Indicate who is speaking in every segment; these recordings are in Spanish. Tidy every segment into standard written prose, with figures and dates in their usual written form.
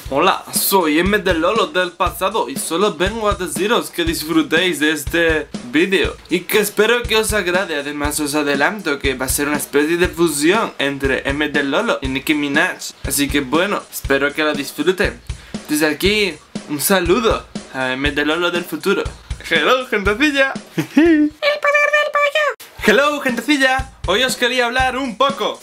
Speaker 1: Hola, soy MDLolo del pasado y solo vengo a deciros que disfrutéis de este vídeo y que espero que os agrade. Además os adelanto que va a ser una especie de fusión entre MDLolo y Nicki Minaj. Así que bueno, espero que lo disfruten. Desde aquí, un saludo a MDLolo del futuro. Hello, gentecilla. El poder del pollo. Hello, gentecilla. Hoy os quería hablar un poco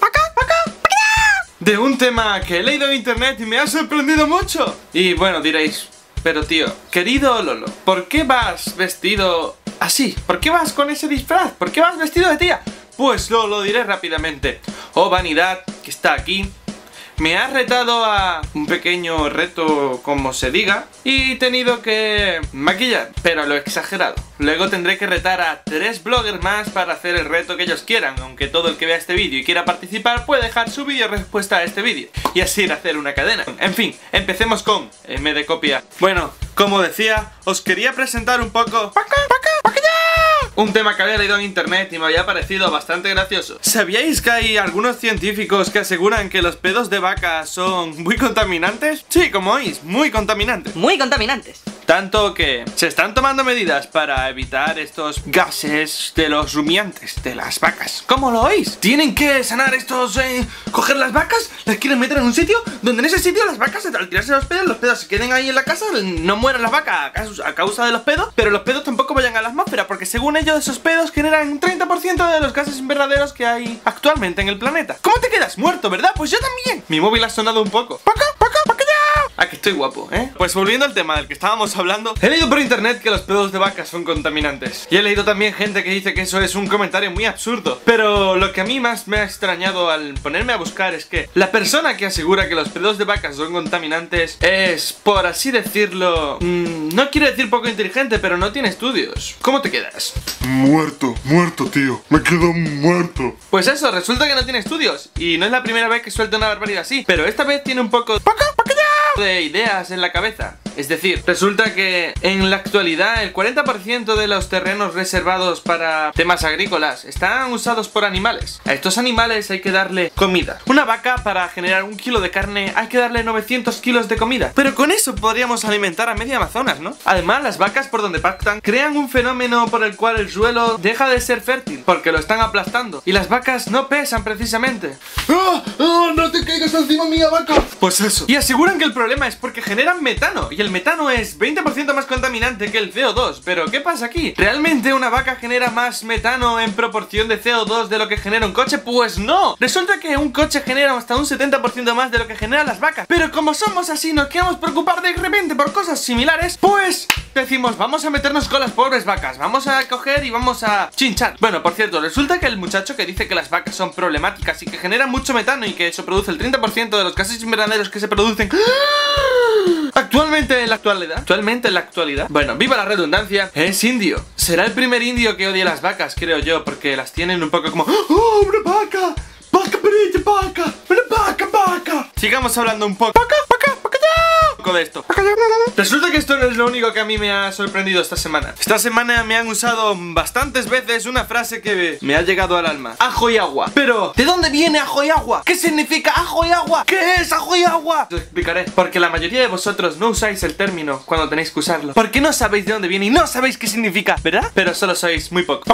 Speaker 1: de un tema que he leído en internet y me ha sorprendido mucho. Y bueno, diréis, pero tío, querido Lolo, ¿por qué vas vestido así? ¿Por qué vas con ese disfraz? ¿Por qué vas vestido de tía? Pues lo diré rápidamente. Oh, vanidad, que está aquí, me ha retado a un pequeño reto, como se diga, y he tenido que maquillar, pero a lo exagerado. Luego tendré que retar a 3 bloggers más para hacer el reto que ellos quieran, aunque todo el que vea este vídeo y quiera participar puede dejar su vídeo respuesta a este vídeo y así hacer una cadena. En fin, empecemos con MD Copia. Bueno, como decía, os quería presentar un poco un tema que había leído en internet y me había parecido bastante gracioso. ¿Sabíais que hay algunos científicos que aseguran que los pedos de vaca son muy contaminantes? Sí, como oís, muy contaminantes.
Speaker 2: Muy contaminantes.
Speaker 1: Tanto que se están tomando medidas para evitar estos gases de los rumiantes de las vacas. ¿Cómo lo oís? Tienen que sanar estos... coger las vacas, las quieren meter en un sitio donde en ese sitio las vacas, al tirarse los pedos se queden ahí en la casa, no mueran las vacas a causa de los pedos, pero los pedos tampoco vayan a la atmósfera, porque según ellos esos pedos generan un 30% de los gases verdaderos que hay actualmente en el planeta. ¿Cómo te quedas? Muerto, ¿verdad? Pues yo también. Mi móvil ha sonado un poco. Ah, que estoy guapo, ¿eh? Pues volviendo al tema del que estábamos hablando, he leído por internet que los pedos de vacas son contaminantes. Y he leído también gente que dice que eso es un comentario muy absurdo. Pero lo que a mí más me ha extrañado al ponerme a buscar es que la persona que asegura que los pedos de vacas son contaminantes es, por así decirlo, no quiero decir poco inteligente, pero no tiene estudios. ¿Cómo te quedas?
Speaker 3: Muerto, tío. Me quedo muerto.
Speaker 1: Pues eso, resulta que no tiene estudios. Y no es la primera vez que suelta una barbaridad así, pero esta vez tiene un poco de ideas en la cabeza. Es decir, resulta que en la actualidad el 40% de los terrenos reservados para temas agrícolas están usados por animales. A estos animales hay que darle comida. Una vaca, para generar 1 kilo de carne, hay que darle 900 kilos de comida. Pero con eso podríamos alimentar a media Amazonas, ¿no? Además, las vacas, por donde pactan, crean un fenómeno por el cual el suelo deja de ser fértil, porque lo están aplastando. Y las vacas no pesan precisamente.
Speaker 3: ¡Ah! ¡No te caigas encima mía, vaca!
Speaker 1: Pues eso. Y aseguran que el problema es porque generan metano. Y el metano es 20% más contaminante que el CO2. Pero ¿qué pasa aquí? ¿Realmente una vaca genera más metano en proporción de CO2 de lo que genera un coche? Pues no. Resulta que un coche genera hasta un 70% más de lo que generan las vacas. Pero como somos así, nos queremos preocupar de repente por cosas similares, pues decimos, vamos a meternos con las pobres vacas. Vamos a coger y vamos a chinchar. Bueno, por cierto, resulta que el muchacho que dice que las vacas son problemáticas y que generan mucho metano y que eso produce el 30% de los gases invernaderos que se producen actualmente en la actualidad, bueno, viva la redundancia, es indio. Será el primer indio que odia las vacas, creo yo, porque las tienen un poco como ¡oh, una vaca! ¡Vaca, perilla, vaca! ¡Una vaca! Sigamos hablando un poco de esto. Resulta que esto no es lo único que a mí me ha sorprendido esta semana. Esta semana me han usado bastantes veces una frase que me ha llegado al alma: ajo y agua. Pero, ¿de dónde viene ajo y agua? ¿Qué significa ajo y agua? ¿Qué es ajo y agua? Os explicaré. Porque la mayoría de vosotros no usáis el término cuando tenéis que usarlo, porque no sabéis de dónde viene y no sabéis qué significa, ¿verdad? Pero solo sois muy pocos.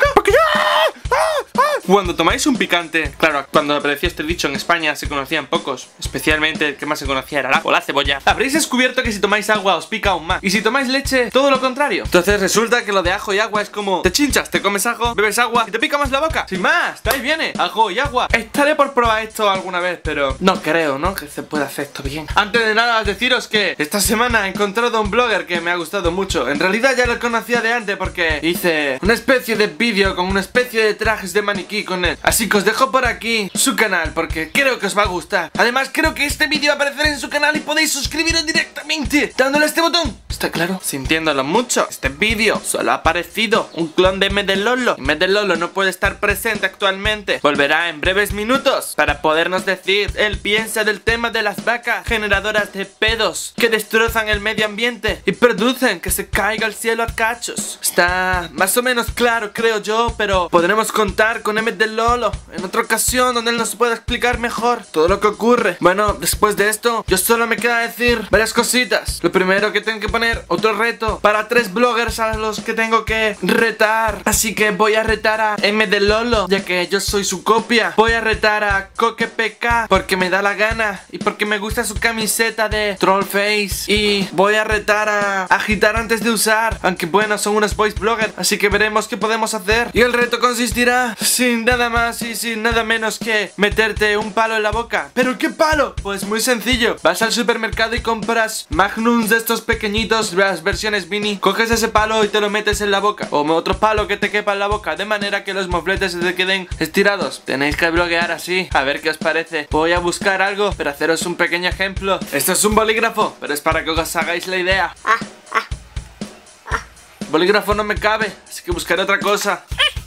Speaker 1: Cuando tomáis un picante, claro, cuando apareció este dicho en España se conocían pocos, especialmente el que más se conocía era el ajo, la cebolla. Habréis descubierto que si tomáis agua os pica aún más, y si tomáis leche, todo lo contrario. Entonces resulta que lo de ajo y agua es como te chinchas, te comes ajo, bebes agua y te pica más la boca. Sin más, de ahí viene, ajo y agua. Estaré por probar esto alguna vez, pero no creo, ¿no? Que se pueda hacer esto bien. Antes de nada, deciros que esta semana he encontrado un blogger que me ha gustado mucho. En realidad ya lo conocía de antes porque hice una especie de vídeo con una especie de trajes de maniquí con él. Así que os dejo por aquí su canal porque creo que os va a gustar. Además creo que este vídeo va a aparecer en su canal y podéis suscribiros directamente dándole a este botón. está claro. Sintiéndolo mucho, este vídeo solo ha aparecido un clon de MDLolo. Y MDLolo no puede estar presente actualmente. Volverá en breves minutos para podernos decir él piensa del tema de las vacas generadoras de pedos que destrozan el medio ambiente y producen que se caiga el cielo a cachos. Está más o menos claro, creo yo, pero podremos contar con MDLolo en otra ocasión donde él nos pueda explicar mejor todo lo que ocurre. Bueno, después de esto, yo solo me queda decir varias cositas. Lo primero, que tengo que poner otro reto para 3 bloggers a los que tengo que retar. Así que voy a retar a MDLolo, ya que yo soy su copia. Voy a retar a CoquePK porque me da la gana y porque me gusta su camiseta de Trollface. Y voy a retar a Agitar antes de usar, aunque bueno, son unos voice bloggers, así que veremos qué podemos hacer. Y el reto consistirá sin nada más y sin nada menos que meterte un palo en la boca. ¿Pero qué palo? Pues muy sencillo. Vas al supermercado y compras Magnums de estos pequeñitos, las versiones mini. Coges ese palo y te lo metes en la boca, o otro palo que te quepa en la boca, de manera que los mofletes se te queden estirados. Tenéis que bloguear así, a ver qué os parece. Voy a buscar algo para haceros un pequeño ejemplo. Esto es un bolígrafo, pero es para que os hagáis la idea. Bolígrafo no me cabe, así que buscaré otra cosa.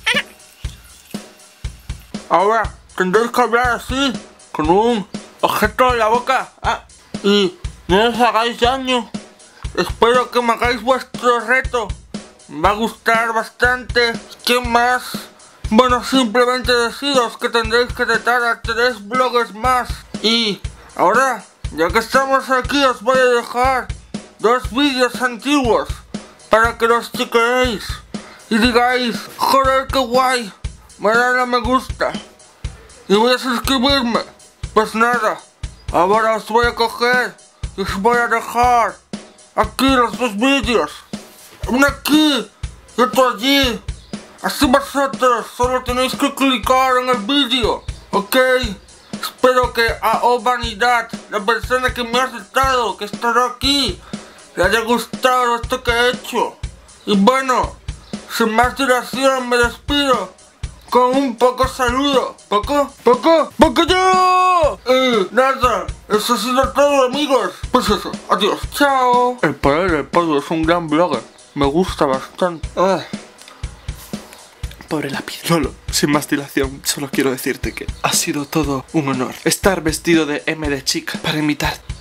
Speaker 1: Ahora tendréis que hablar así, con un objeto en la boca. Y no os hagáis daño. Espero que me hagáis vuestro reto. Me va a gustar bastante. ¿Qué más? Bueno, simplemente deciros que tendréis que retar a 3 bloggers más. Y ahora, ya que estamos aquí, os voy a dejar 2 vídeos antiguos para que los chequeéis y digáis: joder, qué guay, me darán a me gusta y voy a suscribirme. Pues nada, ahora os voy a coger y os voy a dejar aquí los 2 vídeos, uno aquí y otro allí. Así vosotros solo tenéis que clicar en el vídeo, ¿ok? Espero que a Vanidad, la persona que me ha aceptado, que estará aquí, le haya gustado esto que he hecho. Y bueno, sin más dilación me despido con un poco saludo. ¿Poco yo? Nada, eso ha sido todo, amigos. Pues eso, adiós, chao. El padre del pollo es un gran blogger, me gusta bastante. Pobre lápiz. Lolo, sin más dilación, solo quiero decirte que ha sido todo un honor estar vestido de M de chica para imitarte.